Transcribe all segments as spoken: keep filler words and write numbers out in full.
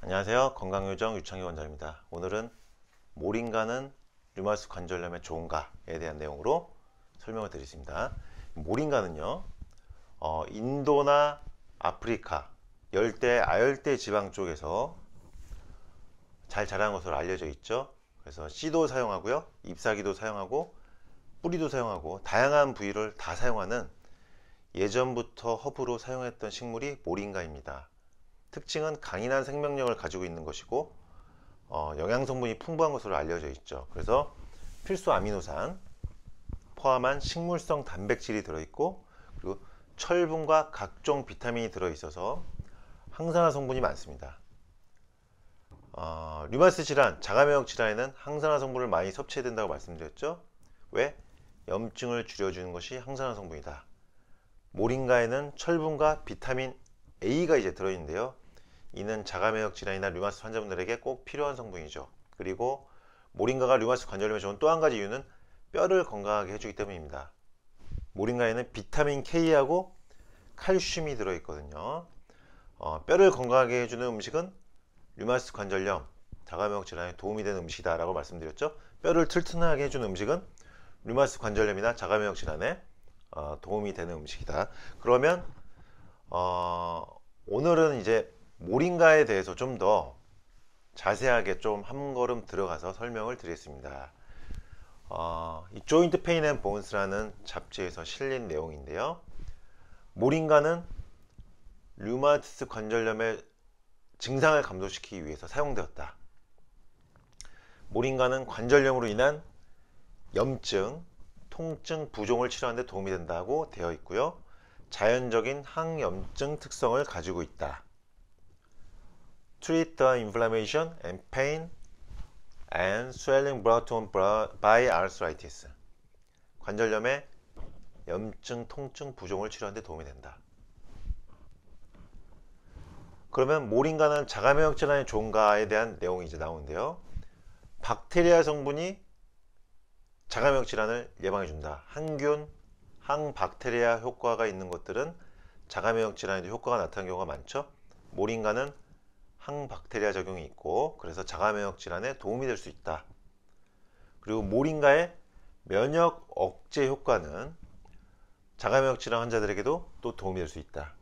안녕하세요. 건강요정 유창희 원장입니다. 오늘은 모링가는 류마티스 관절염에 좋은가에 대한 내용으로 설명을 드리겠습니다. 모링가는요, 어, 인도나 아프리카, 열대, 아열대 지방 쪽에서 잘 자라는 것으로 알려져 있죠. 그래서 씨도 사용하고요, 잎사귀도 사용하고, 뿌리도 사용하고, 다양한 부위를 다 사용하는 예전부터 허브로 사용했던 식물이 모링가입니다. 특징은 강인한 생명력을 가지고 있는 것이고 어, 영양 성분이 풍부한 것으로 알려져 있죠. 그래서 필수 아미노산 포함한 식물성 단백질이 들어있고, 그리고 철분과 각종 비타민이 들어있어서 항산화 성분이 많습니다. 어, 류마티스 질환, 자가면역 질환에는 항산화 성분을 많이 섭취해야 된다고 말씀드렸죠. 왜? 염증을 줄여주는 것이 항산화 성분이다. 모링가에는 철분과 비타민 A가 이제 들어있는데요. 이는 자가면역 질환이나 류마티스 환자분들에게 꼭 필요한 성분이죠. 그리고 모링가가 류마티스 관절염에 좋은 또 한 가지 이유는 뼈를 건강하게 해주기 때문입니다. 모링가에는 비타민 K하고 칼슘이 들어있거든요. 어, 뼈를 건강하게 해주는 음식은 류마티스 관절염, 자가면역 질환에 도움이 되는 음식이다 라고 말씀드렸죠. 뼈를 튼튼하게 해주는 음식은 류마티스 관절염이나 자가면역 질환에 어, 도움이 되는 음식이다. 그러면 어, 오늘은 이제 모링가에 대해서 좀 더 자세하게 좀 한 걸음 들어가서 설명을 드리겠습니다. 어, 이 조인트 페인 앤 본스라는 잡지에서 실린 내용인데요. 모링가는 류마티스 관절염의 증상을 감소시키기 위해서 사용되었다. 모링가는 관절염으로 인한 염증, 통증, 부종을 치료하는 데 도움이 된다고 되어 있고요. 자연적인 항염증 특성을 가지고 있다. Treat the inflammation and pain and swelling brought on by arthritis. 관절염의 염증, 통증, 부종을 치료하는 데 도움이 된다. 그러면 모링가는 자가면역 질환에 좋은가에 대한 내용이 이제 나오는데요. 박테리아 성분이 자가면역 질환을 예방해 준다. 항균, 항박테리아 효과가 있는 것들은 자가면역 질환에도 효과가 나타나는 경우가 많죠. 모링가는 항박테리아 작용이 있고, 그래서 자가면역 질환에 도움이 될 수 있다. 그리고 모링가의 면역 억제 효과는 자가면역 질환 환자들에게도 또 도움이 될 수 있다.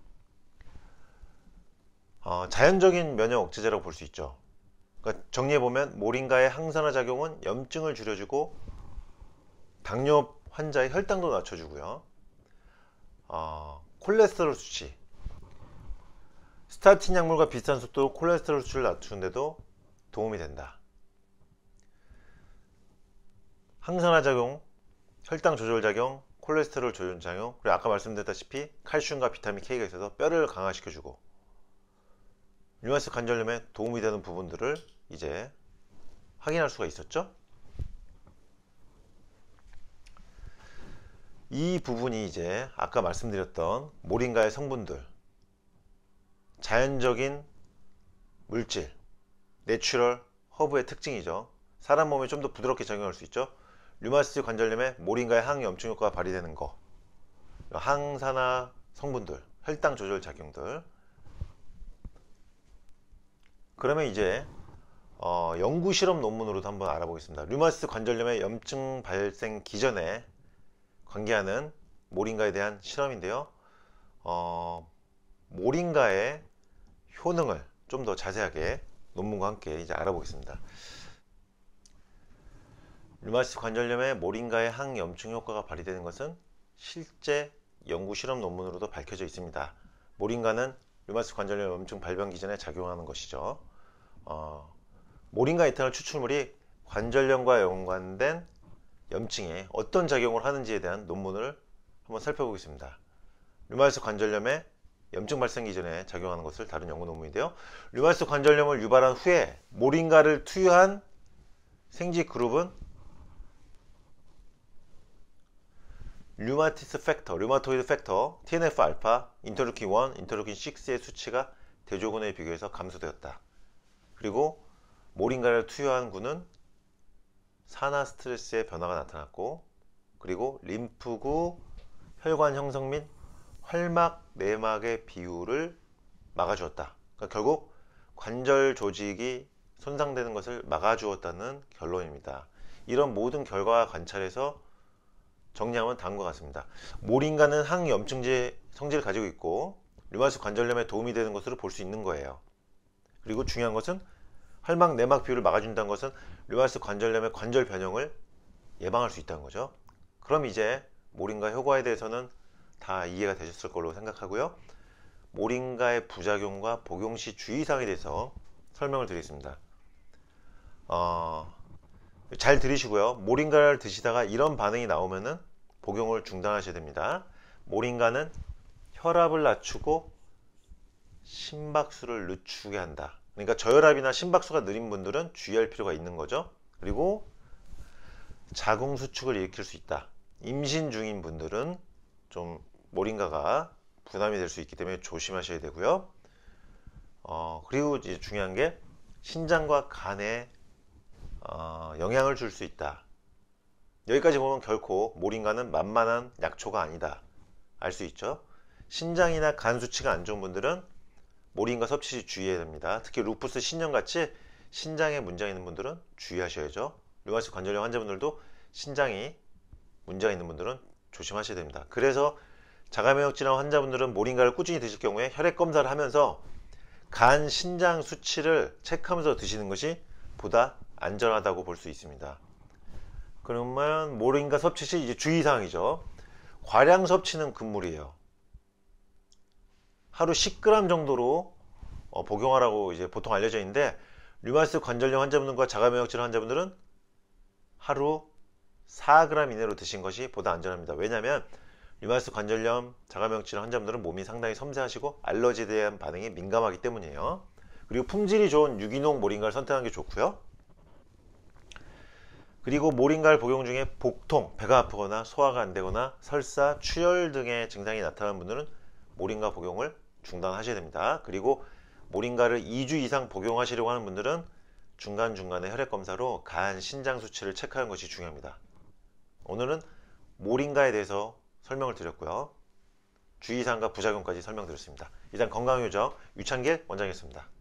어, 자연적인 면역 억제제라고 볼 수 있죠. 그러니까 정리해보면 모링가의 항산화 작용은 염증을 줄여주고 당뇨 환자의 혈당도 낮춰주고요. 어, 콜레스테롤 수치, 스타틴 약물과 비슷한 속도로 콜레스테롤 수치를 낮추는데도 도움이 된다. 항산화 작용, 혈당 조절 작용, 콜레스테롤 조절 작용, 그리고 아까 말씀드렸다시피 칼슘과 비타민 K가 있어서 뼈를 강화시켜주고 류마티스 관절염에 도움이 되는 부분들을 이제 확인할 수가 있었죠. 이 부분이 이제 아까 말씀드렸던 모링가의 성분들, 자연적인 물질, 내추럴 허브의 특징이죠. 사람 몸에 좀 더 부드럽게 작용할 수 있죠. 류마티스 관절염에 모링가의 항염증 효과가 발휘되는 거, 항산화 성분들, 혈당 조절 작용들. 그러면 이제 어, 연구 실험 논문으로도 한번 알아보겠습니다. 류마티스 관절염의 염증 발생 기전에 관계하는 모링가에 대한 실험인데요. 어, 모링가의 효능을 좀 더 자세하게 논문과 함께 이제 알아보겠습니다. 류마티스 관절염에 모링가의 항염증 효과가 발휘되는 것은 실제 연구 실험 논문으로도 밝혀져 있습니다. 모링가는 류마티스 관절염 염증 발병 기전에 작용하는 것이죠. 어, 모링가 이탄올 추출물이 관절염과 연관된 염증에 어떤 작용을 하는지에 대한 논문을 한번 살펴보겠습니다. 류마티스 관절염에 염증 발생 이전에 작용하는 것을 다룬 연구 논문인데요. 류마티스 관절염을 유발한 후에 모링가를 투여한 생쥐 그룹은 류마티스 팩터, 류마토이드 팩터, 티엔에프 알파, 인터루킨 일, 인터루킨 육의 수치가 대조군에 비교해서 감소되었다. 그리고 모링가를 투여한 군은 산화 스트레스의 변화가 나타났고, 그리고 림프구 혈관 형성 및 활막 내막의 비율을 막아주었다. 그러니까 결국 관절 조직이 손상되는 것을 막아주었다는 결론입니다. 이런 모든 결과 관찰에서 정리하면 다음과 같습니다. 모링가는 항염증제 성질을 가지고 있고 류마티스 관절염에 도움이 되는 것으로 볼 수 있는 거예요. 그리고 중요한 것은 혈막 내막 비율을 막아준다는 것은 류마티스 관절염의 관절 변형을 예방할 수 있다는 거죠. 그럼 이제 모링가 효과에 대해서는 다 이해가 되셨을 걸로 생각하고요. 모링가의 부작용과 복용 시 주의사항에 대해서 설명을 드리겠습니다. 어, 잘 들으시고요. 모링가를 드시다가 이런 반응이 나오면은 복용을 중단하셔야 됩니다. 모링가는 혈압을 낮추고 심박수를 늦추게 한다. 그러니까 저혈압이나 심박수가 느린 분들은 주의할 필요가 있는 거죠. 그리고 자궁수축을 일으킬 수 있다. 임신 중인 분들은 좀 모링가가 부담이 될 수 있기 때문에 조심하셔야 되고요. 어, 그리고 이제 중요한 게 신장과 간에 어, 영향을 줄 수 있다. 여기까지 보면 결코 모링가는 만만한 약초가 아니다. 알 수 있죠. 신장이나 간 수치가 안 좋은 분들은 모링가 섭취 시 주의해야 됩니다. 특히 루푸스, 신염같이 신장에 문제가 있는 분들은 주의하셔야죠. 류마티스 관절염 환자분들도 신장이 문제가 있는 분들은 조심하셔야 됩니다. 그래서 자가면역 질환 환자분들은 모링가를 꾸준히 드실 경우에 혈액 검사를 하면서 간, 신장 수치를 체크하면서 드시는 것이 보다 안전하다고 볼 수 있습니다. 그러면 모링가 섭취 시 이제 주의사항이죠. 과량 섭취는 금물이에요. 하루 십 그램 정도로 어, 복용하라고 이제 보통 알려져 있는데 류마티스 관절염 환자분들과 자가면역 질환 환자분들은 하루 사 그램 이내로 드신 것이 보다 안전합니다. 왜냐하면 류마티스 관절염, 자가면역 질환 환자분들은 몸이 상당히 섬세하시고 알러지에 대한 반응이 민감하기 때문이에요. 그리고 품질이 좋은 유기농 모링가를 선택하는 게 좋고요. 그리고 모링가를 복용 중에 복통, 배가 아프거나 소화가 안 되거나 설사, 출혈 등의 증상이 나타나는 분들은 모링가 복용을 중단하셔야 됩니다. 그리고 모링가를 이 주 이상 복용하시려고 하는 분들은 중간중간에 혈액검사로 간, 신장 수치를 체크하는 것이 중요합니다. 오늘은 모링가에 대해서 설명을 드렸고요. 주의사항과 부작용까지 설명드렸습니다. 이상 건강요정 유창길 원장이었습니다.